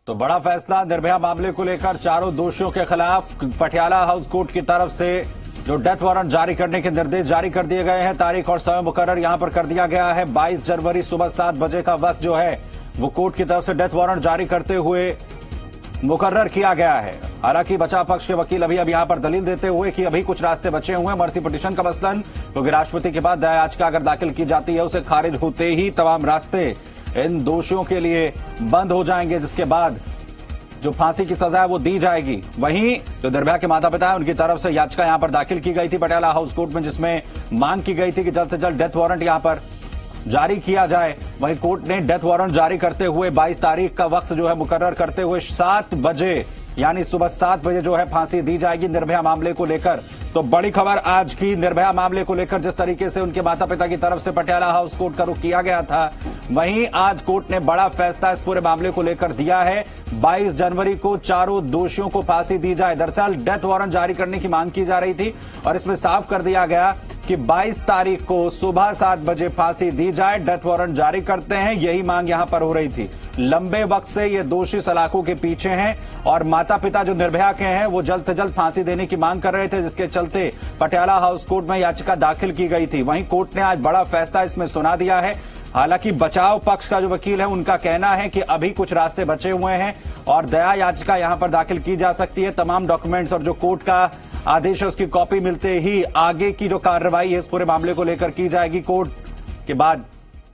तो बड़ा फैसला निर्भया मामले को लेकर चारों दोषियों के खिलाफ पटियाला हाउस कोर्ट की तरफ से जो डेथ वारंट जारी करने के निर्देश जारी कर दिए गए हैं। तारीख और समय मुकर्रर यहां पर कर दिया गया है। 22 जनवरी सुबह 7 बजे का वक्त जो है वो कोर्ट की तरफ से डेथ वारंट जारी करते हुए मुकर्रर किया गया है। हालांकि बचाव पक्ष के वकील अभी यहां पर दलील देते हुए कि अभी कुछ रास्ते बचे हुए हैं मर्सी पिटीशन का मसलन, क्योंकि राष्ट्रपति के बाद दया याचिका अगर दाखिल की जाती है उसे खारिज होते ही तमाम रास्ते इन दोषियों के लिए बंद हो जाएंगे, जिसके बाद जो फांसी की सजा है वो दी जाएगी। वहीं जो निर्भया के माता पिता है उनकी तरफ से याचिका यहां पर दाखिल की गई थी पटियाला हाउस कोर्ट में, जिसमें मांग की गई थी कि जल्द से जल्द डेथ वारंट यहां पर जारी किया जाए। वहीं कोर्ट ने डेथ वारंट जारी करते हुए 22 तारीख का वक्त जो है मुकर्रर करते हुए 7 बजे यानी सुबह 7 बजे जो है फांसी दी जाएगी निर्भया मामले को लेकर। तो बड़ी खबर आज की निर्भया मामले को लेकर, जिस तरीके से उनके माता पिता की तरफ से पटियाला हाउस कोर्ट का रुख किया गया था, वहीं आज कोर्ट ने बड़ा फैसला इस पूरे मामले को लेकर दिया है। 22 जनवरी को चारों दोषियों को फांसी दी जाए। दरअसल डेथ वारंट जारी करने की मांग की जा रही थी और इसमें साफ कर दिया गया कि 22 तारीख को सुबह 7 बजे फांसी दी जाए। डेथ वारंट जारी करते हैं, यही मांग यहां पर हो रही थी। लंबे वक्त से ये दोषी सलाखों के पीछे हैं और माता पिता जो निर्भया के हैं वो जल्द से जल्द फांसी देने की मांग कर रहे थे, जिसके चलते पटियाला हाउस कोर्ट में याचिका दाखिल की गई थी। वहीं कोर्ट ने आज बड़ा फैसला इसमें सुना दिया है। हालांकि बचाव पक्ष का जो वकील है उनका कहना है कि अभी कुछ रास्ते बचे हुए हैं और दया याचिका यहां पर दाखिल की जा सकती है। तमाम डॉक्यूमेंट्स और जो कोर्ट का आदेश है उसकी कॉपी मिलते ही आगे की जो कार्रवाई है इस पूरे मामले को लेकर की जाएगी कोर्ट के बाद।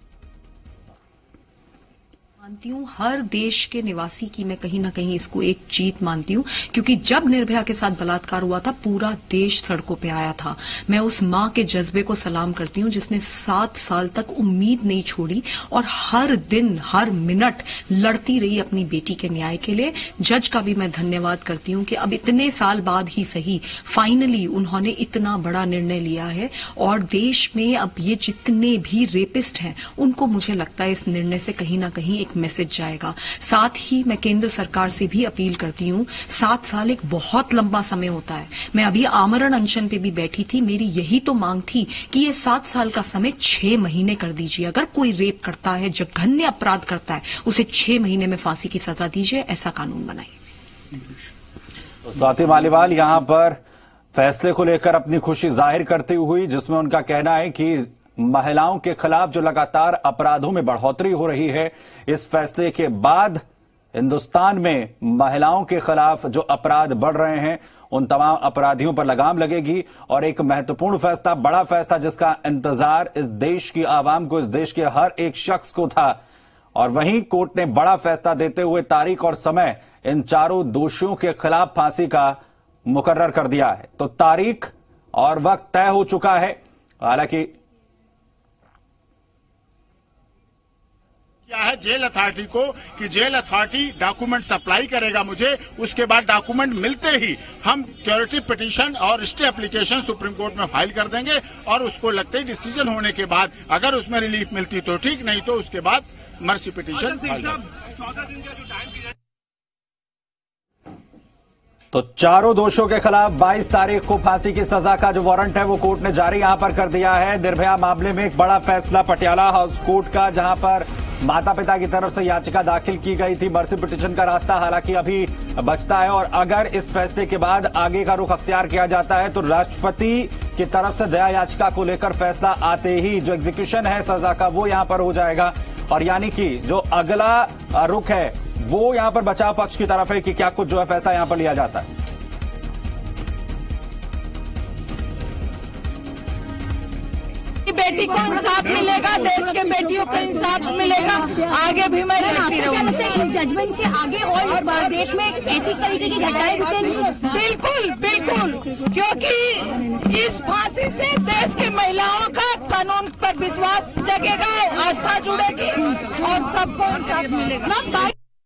मानती हूँ हर देश के निवासी की मैं कहीं ना कहीं इसको एक जीत मानती हूँ, क्योंकि जब निर्भया के साथ बलात्कार हुआ था पूरा देश सड़कों पे आया था। मैं उस माँ के जज्बे को सलाम करती हूँ जिसने 7 साल तक उम्मीद नहीं छोड़ी और हर दिन हर मिनट लड़ती रही अपनी बेटी के न्याय के लिए। जज का भी मैं धन्यवाद करती हूँ कि अब इतने साल बाद ही सही फाइनली उन्होंने इतना बड़ा निर्णय लिया है और देश में अब ये जितने भी रेपिस्ट हैं उनको मुझे लगता है इस निर्णय से कहीं ना कहीं एक मैसेज जाएगा। साथ ही मैं केंद्र सरकार से भी अपील करती हूँ, 7 साल एक बहुत लंबा समय होता है। मैं अभी आमरण अनशन पे भी बैठी थी, मेरी यही तो मांग थी कि ये 7 साल का समय 6 महीने कर दीजिए। अगर कोई रेप करता है, जघन्य अपराध करता है, उसे 6 महीने में फांसी की सजा दीजिए, ऐसा कानून बनाइए। तो स्वाति मालीवाल यहां पर फैसले को लेकर अपनी खुशी जाहिर करती हुई, जिसमें उनका कहना है कि महिलाओं के खिलाफ जो लगातार अपराधों में बढ़ोतरी हो रही है, इस फैसले के बाद हिंदुस्तान में महिलाओं के खिलाफ जो अपराध बढ़ रहे हैं उन तमाम अपराधियों पर लगाम लगेगी। और एक महत्वपूर्ण फैसला, बड़ा फैसला जिसका इंतजार इस देश की आवाम को, इस देश के हर एक शख्स को था। और वहीं कोर्ट ने बड़ा फैसला देते हुए तारीख और समय इन चारों दोषियों के खिलाफ फांसी का मुकर्रर कर दिया है। तो तारीख और वक्त तय हो चुका है। हालांकि क्या है जेल अथॉरिटी को कि जेल अथॉरिटी डॉक्यूमेंट सप्लाई करेगा मुझे, उसके बाद डॉक्यूमेंट मिलते ही हम क्यूरेटिव पिटीशन और स्टे एप्लीकेशन सुप्रीम कोर्ट में फाइल कर देंगे और उसको लगते ही डिसीजन होने के बाद अगर उसमें रिलीफ मिलती तो ठीक, नहीं तो उसके बाद मर्सी पिटीशन फाइल। तो चारों दोषियों के खिलाफ 22 तारीख को फांसी की सजा का जो वारंट है वो कोर्ट ने जारी यहां पर कर दिया है। निर्भया मामले में एक बड़ा फैसला पटियाला हाउस कोर्ट का, जहां पर माता पिता की तरफ से याचिका दाखिल की गई थी। मर्सी पिटीशन का रास्ता हालांकि अभी बचता है और अगर इस फैसले के बाद आगे का रुख अख्तियार किया जाता है तो राष्ट्रपति की तरफ से दया याचिका को लेकर फैसला आते ही जो एग्जीक्यूशन है सजा का वो यहां पर हो जाएगा। और यानी कि जो अगला रुख है वो यहां पर बचाव पक्ष की तरफ है कि क्या कुछ जो है फैसला यहां पर लिया जाता है। बेटी को इंसाफ मिलेगा, देश के बेटियों को इंसाफ मिलेगा, आगे भी मैं लड़ती रहूंगी। इस जजमेंट से आगे और देश में ऐसी तरीके की घटनाएं रुकेंगी? बिल्कुल बिल्कुल, क्योंकि इस फांसी से देश की महिलाओं का कानून पर विश्वास जगेगा, आस्था जुड़ेगी और सबको इंसाफ मिलेगा।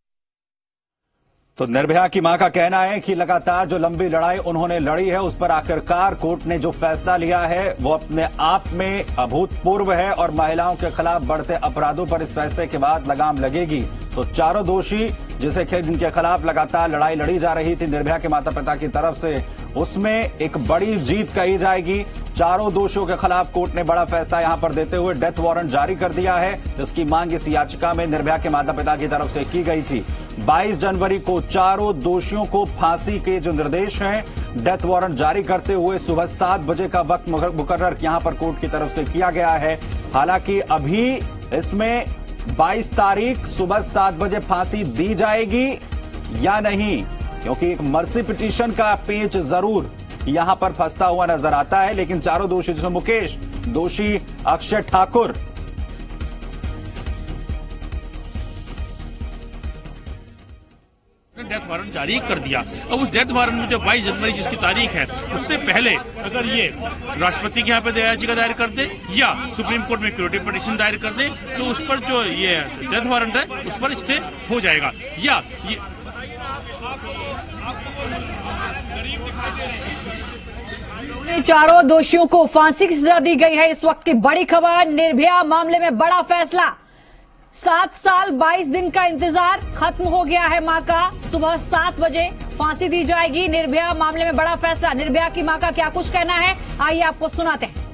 तो निर्भया की मां का कहना है कि लगातार जो लंबी लड़ाई उन्होंने लड़ी है उस पर आखिरकार कोर्ट ने जो फैसला लिया है वो अपने आप में अभूतपूर्व है और महिलाओं के खिलाफ बढ़ते अपराधों पर इस फैसले के बाद लगाम लगेगी। तो चारों दोषी जिनके खिलाफ लगातार लड़ाई लड़ी जा रही थी निर्भया के माता पिता की तरफ से, उसमें एक बड़ी जीत कही जाएगी। चारों दोषियों के खिलाफ कोर्ट ने बड़ा फैसला यहां पर देते हुए डेथ वारंट जारी कर दिया है, जिसकी मांग इस याचिका में निर्भया के माता पिता की तरफ से की गई थी। 22 जनवरी को चारों दोषियों को फांसी के जो निर्देश हैं, डेथ वारंट जारी करते हुए सुबह 7 बजे का वक्त मुकर्रर यहां पर कोर्ट की तरफ से किया गया है। हालांकि अभी इसमें 22 तारीख सुबह 7 बजे फांसी दी जाएगी या नहीं, क्योंकि एक मर्सी पिटीशन का पेच जरूर यहां पर फंसता हुआ नजर आता है। लेकिन चारों दोषी, जिसमें मुकेश, दोषी अक्षय ठाकुर, डेथ वारंट जारी कर दिया। अब उस डेथ वारंट में जो 22 जनवरी जिसकी तारीख है, उससे पहले अगर ये राष्ट्रपति के यहाँ पे याचिका दायर कर दे या सुप्रीम कोर्ट में क्यूरेटिव पिटीशन दायर कर दे, तो उस पर जो ये डेथ वारंट है उस पर स्टे हो जाएगा। या ये चारों दोषियों को फांसी की सजा दी गई है। इस वक्त की बड़ी खबर, निर्भया मामले में बड़ा फैसला। 7 साल 22 दिन का इंतजार खत्म हो गया है। मां का सुबह 7 बजे फांसी दी जाएगी। निर्भया मामले में बड़ा फैसला। निर्भया की मां का क्या कुछ कहना है, आइए आपको सुनाते हैं।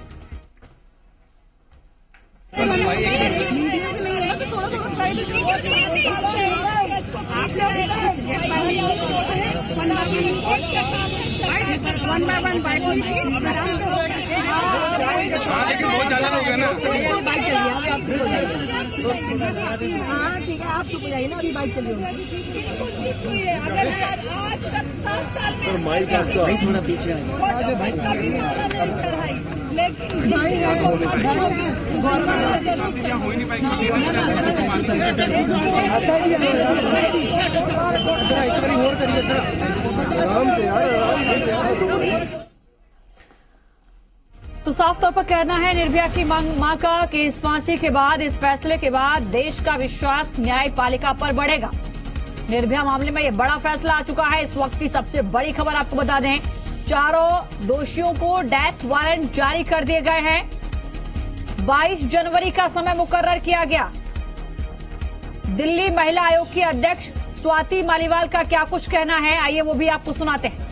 लेकिन बहुत ज्यादा लोग हैं ना। हाँ ठीक है, आप चुप हो जाइए ना, अभी बाइक चलिए। थोड़ा पीछे तो साफ तौर पर कहना है निर्भया की मां का कि इस फांसी के बाद, इस फैसले के बाद देश का विश्वास न्यायपालिका पर बढ़ेगा। निर्भया मामले में यह बड़ा फैसला आ चुका है। इस वक्त की सबसे बड़ी खबर आपको बता दें, चारों दोषियों को डेथ वारंट जारी कर दिए गए हैं। 22 जनवरी का समय मुकर्रर किया गया। दिल्ली महिला आयोग की अध्यक्ष स्वाति मालीवाल का क्या कुछ कहना है, आइए वो भी आपको सुनाते हैं।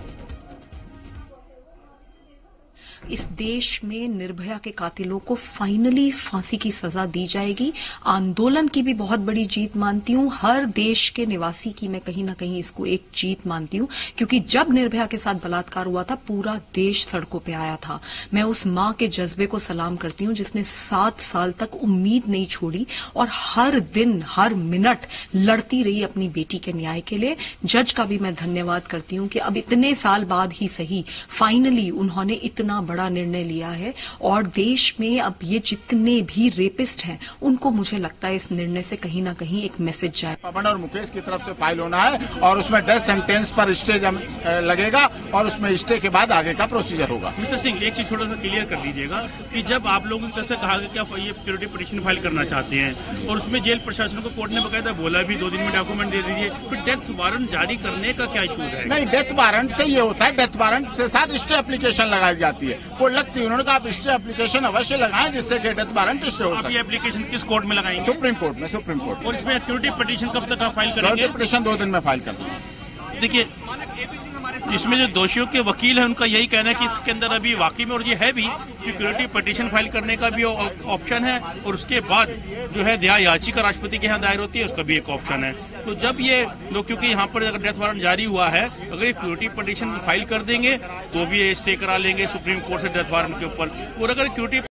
इस देश में निर्भया के कातिलों को फाइनली फांसी की सजा दी जाएगी। आंदोलन की भी बहुत बड़ी जीत मानती हूं, हर देश के निवासी की मैं कहीं ना कहीं इसको एक जीत मानती हूं, क्योंकि जब निर्भया के साथ बलात्कार हुआ था पूरा देश सड़कों पे आया था। मैं उस मां के जज्बे को सलाम करती हूं जिसने 7 साल तक उम्मीद नहीं छोड़ी और हर दिन हर मिनट लड़ती रही अपनी बेटी के न्याय के लिए। जज का भी मैं धन्यवाद करती हूं कि अब इतने साल बाद ही सही फाइनली उन्होंने इतना बड़ा निर्णय लिया है और देश में अब ये जितने भी रेपिस्ट हैं उनको मुझे लगता है इस निर्णय से कहीं ना कहीं एक मैसेज जाए। पवन और मुकेश की तरफ से फाइल होना है और उसमें डेथ सेंटेंस पर स्टे लगेगा और उसमें स्टे के बाद आगे का प्रोसीजर होगा। मिस्टर सिंह, एक चीज थोड़ा सा क्लियर कर दीजिएगा कि जब आप लोगों की तरफ से कहा गया कि आप ये क्यूरेटिव पिटीशन फाइल करना चाहते हैं और उसमें जेल प्रशासन को कोर्ट ने बकायदा बोला भी 2 दिन में डॉक्यूमेंट दे दीजिए, फिर डेथ वारंट जारी करने का क्या इशू है? नहीं, डेथ वारंट से ये होता है, डेथ वारंट से साथ स्टे एप्लीकेशन लगाई जाती है। वो लगती है, उन्होंने कहा आप स्टे एप्लीकेशन अवश्य लगाएं जिससे कि डेथ वारंट स्टे हो सके। एप्लीकेशन किस कोर्ट में लगाएंगे? सुप्रीम कोर्ट में। Supreme Court. और इसमें क्यूरेटिव पिटीशन कब तक आप फाइल करेंगे? पिटीशन 2 दिन में फाइल कर देंगे। देखिए, इसमें जो दोषियों के वकील हैं उनका यही कहना है कि इसके अंदर अभी वाकई में, और ये है भी, कि क्यूरेटिव पिटीशन फाइल करने का भी ऑप्शन है और उसके बाद जो है दया याचिका राष्ट्रपति के यहाँ दायर होती है उसका भी एक ऑप्शन है। तो जब ये लोग, क्योंकि यहाँ पर अगर डेथ वारंट जारी हुआ है, अगर ये क्यूरेटिव पिटीशन फाइल कर देंगे तो भी ये स्टे करा लेंगे सुप्रीम कोर्ट से डेथ वारंट के ऊपर। और अगर क्यूरेटिव